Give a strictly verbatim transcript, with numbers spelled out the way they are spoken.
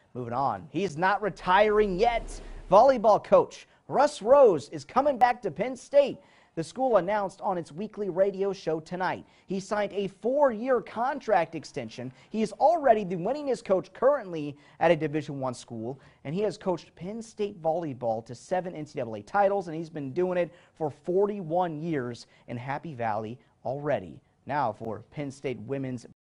Moving on, he's not retiring yet. Volleyball coach Russ Rose is coming back to Penn State. The school announced on its weekly radio show tonight. He signed a four-year contract extension. He is already the winningest coach currently at a Division One school, and he has coached Penn State volleyball to seven N C double A titles, and he's been doing it for forty-one years in Happy Valley already. Now for Penn State women's